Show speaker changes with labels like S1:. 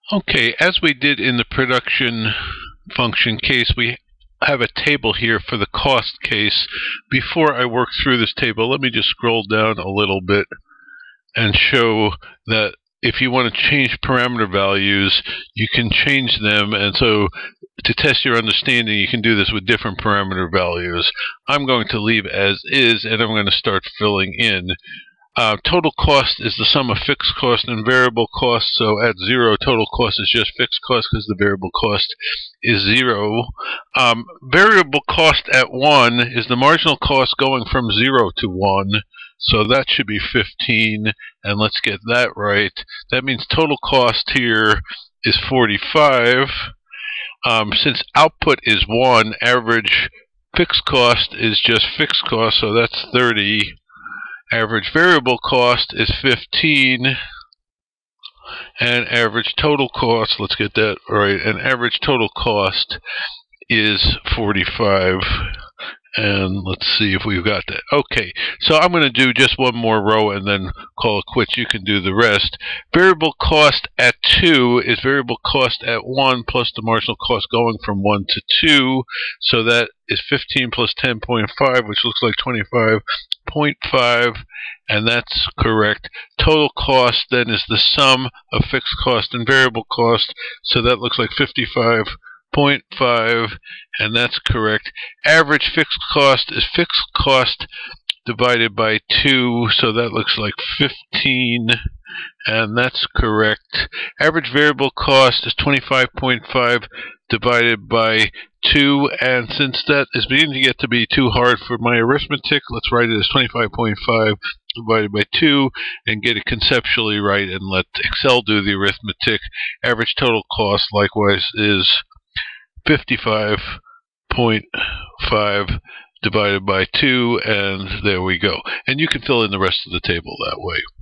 S1: Okay, as we did in the production function case, we have a table here for the cost case. Before I work through this table, let me just scroll down a little bit and show that if you want to change parameter values, you can change them, and so to test your understanding, you can do this with different parameter values. I'm going to leave as is, and I'm going to start filling in. Total cost is the sum of fixed cost and variable cost, so at 0, total cost is just fixed cost because the variable cost is 0. Variable cost at 1 is the marginal cost going from 0 to 1, so that should be 15, and let's get that right. That means total cost here is 45. Since output is 1, average fixed cost is just fixed cost, so that's 30. Average variable cost is 15, and average total cost, let's get that right, and average total cost is 45. And let's see if we've got that. Okay, so I'm going to do just one more row and then call it quits. You can do the rest. Variable cost at 2 is variable cost at 1 plus the marginal cost going from 1 to 2. So that is 15 plus 10.5, which looks like 25.5, and that's correct. Total cost then is the sum of fixed cost and variable cost, so that looks like 55.5, and that's correct. Average fixed cost is fixed cost divided by 2, so that looks like 15, and that's correct. Average variable cost is 25.5 divided by 2, and since that is beginning to get to be too hard for my arithmetic, let's write it as 25.5 divided by 2 and get it conceptually right, and let Excel do the arithmetic. Average total cost likewise is 55.5 divided by 2, and there we go. And you can fill in the rest of the table that way.